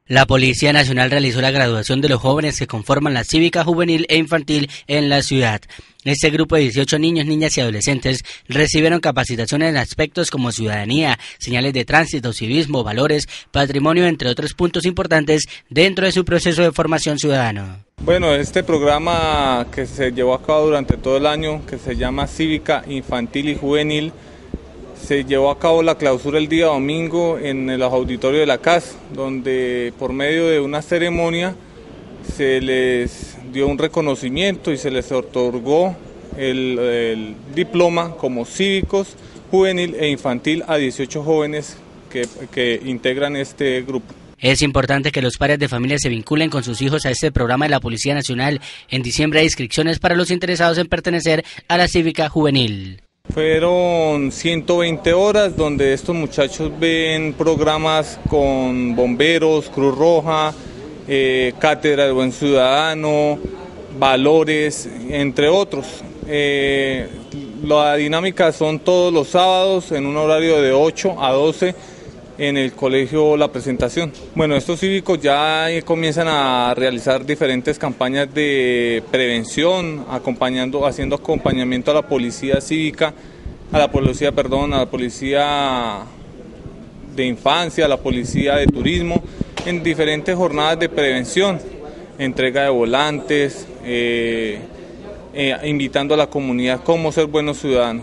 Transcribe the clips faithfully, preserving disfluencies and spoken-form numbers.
La Policía Nacional realizó la graduación de los jóvenes que conforman la cívica juvenil e infantil en la ciudad. Este grupo de dieciocho niños, niñas y adolescentes recibieron capacitaciones en aspectos como ciudadanía, señales de tránsito, civismo, valores, patrimonio, entre otros puntos importantes dentro de su proceso de formación ciudadano. Bueno, este programa que se llevó a cabo durante todo el año, que se llama Cívica Infantil y Juvenil, se llevó a cabo la clausura el día domingo en el auditorio de la C A S, donde por medio de una ceremonia se les dio un reconocimiento y se les otorgó el, el diploma como cívicos, juvenil e infantil a dieciocho jóvenes que, que integran este grupo. Es importante que los padres de familia se vinculen con sus hijos a este programa de la Policía Nacional. En diciembre hay inscripciones para los interesados en pertenecer a la cívica juvenil. Fueron ciento veinte horas donde estos muchachos ven programas con bomberos, Cruz Roja, eh, Cátedra del Buen Ciudadano, valores, entre otros. Eh, la dinámica son todos los sábados en un horario de ocho a doce en el colegio La Presentación. Bueno, estos cívicos ya comienzan a realizar diferentes campañas de prevención, acompañando, haciendo acompañamiento a la policía cívica, a la policía, perdón, a la policía de infancia, a la policía de turismo, en diferentes jornadas de prevención, entrega de volantes, eh, eh, invitando a la comunidad cómo ser buenos ciudadanos.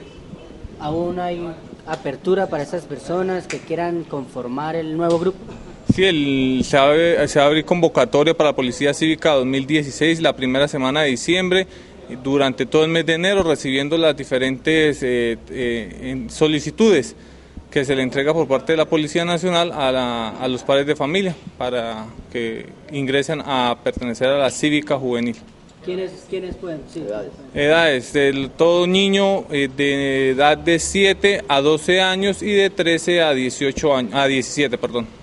Aún hay apertura para esas personas que quieran conformar el nuevo grupo. Sí, el, se, va, se va a abrir convocatoria para la Policía Cívica dos mil dieciséis, la primera semana de diciembre, durante todo el mes de enero, recibiendo las diferentes eh, eh, solicitudes que se le entrega por parte de la Policía Nacional a, la, a los padres de familia para que ingresen a pertenecer a la cívica juvenil. ¿Quiénes, quiénes pueden? Sí. Edades. Edades, el, todo niño eh, de edad de siete a doce años y de trece a dieciocho años, a diecisiete, perdón.